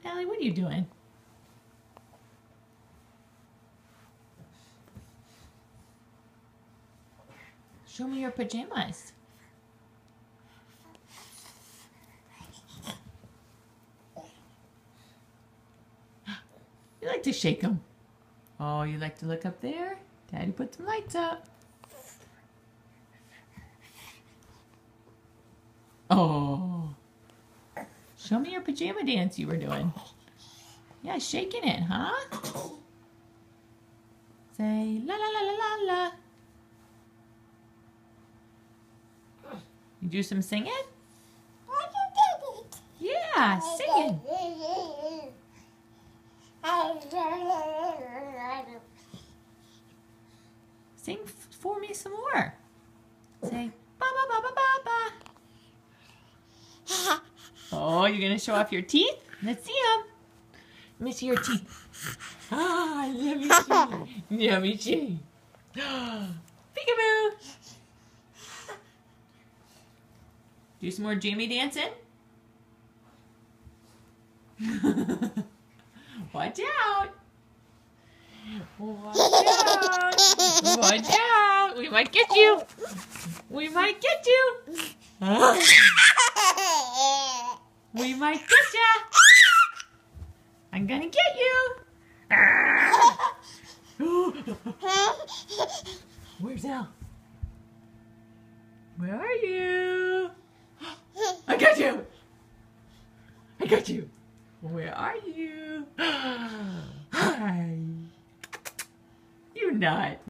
Allie, what are you doing? Show me your pajamas. You like to shake them. Oh, you like to look up there? Daddy put some lights up. Oh. Show me your pajama dance you were doing. Yeah, shaking it, huh? Say la la la la la la. You do some singing? Yeah, singing. Sing for me some more. Say ba ba ba ba ba ba. Oh, you're gonna show off your teeth? Let's see them. Let me see your teeth. Ah, let me see. Let me see. Peekaboo. Do some more Jamie dancing. Watch out. Watch out. Watch out. We might get you. We might get you. We might get ya. I'm gonna get you. Where's Al? Where are you? I got you. I got you. Where are you? Hi. You nut.